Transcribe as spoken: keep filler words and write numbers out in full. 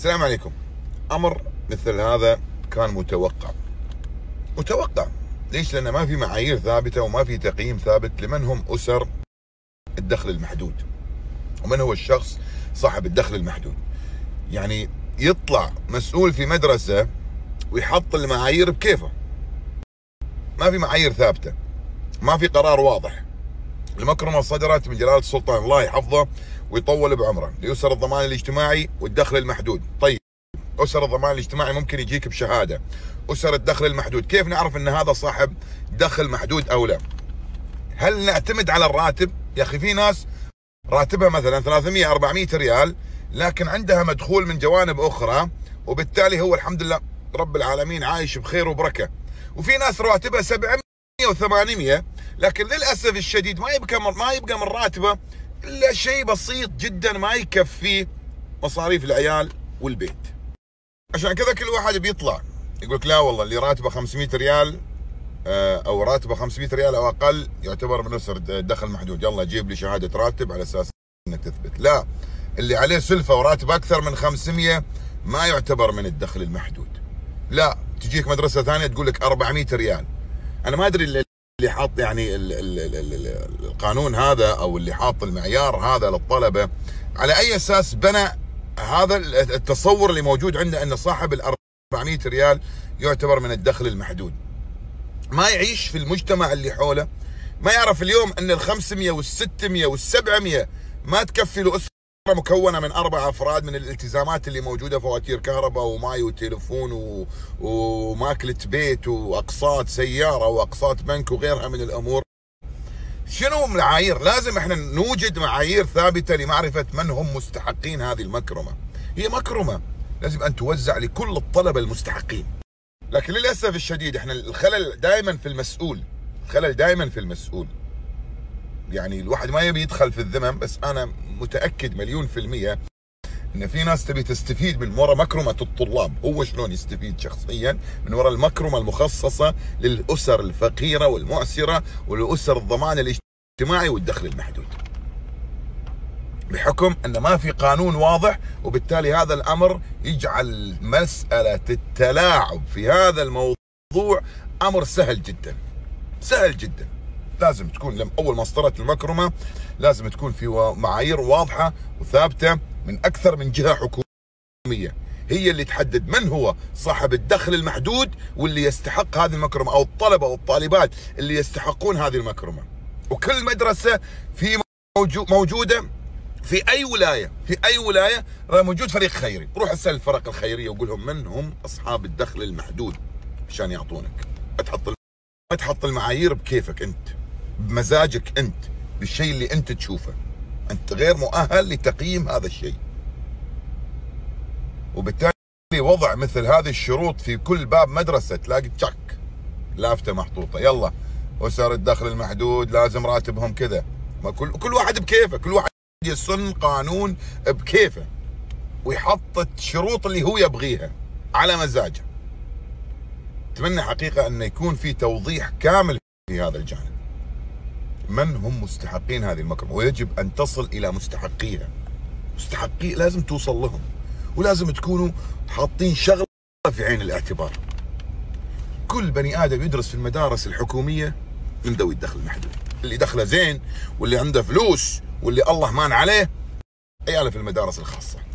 السلام عليكم. أمر مثل هذا كان متوقع متوقع ليش؟ لأن ما في معايير ثابتة وما في تقييم ثابت لمن هم أسر الدخل المحدود ومن هو الشخص صاحب الدخل المحدود. يعني يطلع مسؤول في مدرسة ويحط المعايير بكيفه، ما في معايير ثابتة، ما في قرار واضح. المكرمة صدرت من جلالة السلطان الله يحفظه ويطول بعمره ليسر الضمان الاجتماعي والدخل المحدود. طيب أسر الضمان الاجتماعي ممكن يجيك بشهادة، أسر الدخل المحدود كيف نعرف أن هذا صاحب دخل محدود أو لا؟ هل نعتمد على الراتب؟ يا أخي في ناس راتبها مثلا ثلاثمئة أربعمئة ريال لكن عندها مدخول من جوانب أخرى وبالتالي هو الحمد لله رب العالمين عايش بخير وبركة. وفي ناس رواتبها سبعمئة وثمانمئة لكن للأسف الشديد ما يبقى ما يبقى من راتبه إلا شيء بسيط جدا ما يكفي مصاريف العيال والبيت. عشان كذا كل واحد بيطلع يقول لك لا والله اللي راتبه خمسمئة ريال او راتبه خمسمئة ريال او اقل يعتبر من اسر دخل محدود، يلا جيب لي شهاده راتب على اساس انك تثبت. لا، اللي عليه سلفه وراتب اكثر من خمسمئة ما يعتبر من الدخل المحدود. لا، تجيك مدرسه ثانيه تقول لك أربعمئة ريال. انا ما ادري اللي حاط يعني ال ال ال ال القانون هذا او اللي حاط المعيار هذا للطلبه على اي اساس بنى هذا التصور اللي موجود عنده ان صاحب ال أربعمئة ريال يعتبر من الدخل المحدود. ما يعيش في المجتمع اللي حوله، ما يعرف اليوم ان ال خمسمئة وال ستمئة وال سبعمئة ما تكفي له اسره مكونه من اربع افراد من الالتزامات اللي موجوده، فواتير كهرباء وماي وتليفون و... وماكله بيت واقساط سياره واقساط بنك وغيرها من الامور. شنو المعايير؟ لازم احنا نوجد معايير ثابته لمعرفه من هم مستحقين هذه المكرمه. هي مكرمه لازم ان توزع لكل الطلبه المستحقين. لكن للاسف الشديد احنا الخلل دائما في المسؤول، الخلل دائما في المسؤول. يعني الواحد ما يبي يدخل في الذمم، بس انا متاكد مليون في المية ان في ناس تبي تستفيد من وراء مكرمه الطلاب. هو شلون يستفيد شخصيا من وراء المكرمه المخصصه للاسر الفقيره والمعسره والاسر الضمان الاجتماعي والدخل المحدود، بحكم ان ما في قانون واضح. وبالتالي هذا الامر يجعل مساله التلاعب في هذا الموضوع امر سهل جدا، سهل جدا. لازم تكون لما اول ما اصدرت المكرمه لازم تكون في معايير واضحه وثابته من اكثر من جهه حكوميه هي اللي تحدد من هو صاحب الدخل المحدود واللي يستحق هذه المكرمه، او الطلبه والطالبات اللي يستحقون هذه المكرمه. وكل مدرسه في موجوده في اي ولايه في اي ولايه موجود فريق خيري، روح اسال الفرق الخيريه وقول لهم من هم اصحاب الدخل المحدود عشان يعطونك. ما تحط ما تحط المعايير بكيفك انت، بمزاجك انت، بالشيء اللي انت تشوفه. انت غير مؤهل لتقييم هذا الشيء. وبالتالي وضع مثل هذه الشروط في كل باب مدرسه تلاقي تشك لافته محطوطه، يلا اسر الدخل المحدود لازم راتبهم كذا. ما كل كل واحد بكيفه، كل واحد يسن قانون بكيفه ويحط الشروط اللي هو يبغيها على مزاجه. اتمنى حقيقه ان يكون في توضيح كامل في هذا الجانب. من هم مستحقين هذه المكرمه؟ ويجب ان تصل الى مستحقيها. مستحقي لازم توصل لهم، ولازم تكونوا حاطين شغله في عين الاعتبار. كل بني ادم يدرس في المدارس الحكوميه من ذوي الدخل المحدود، اللي دخله زين واللي عنده فلوس واللي الله مان عليه عياله في المدارس الخاصه.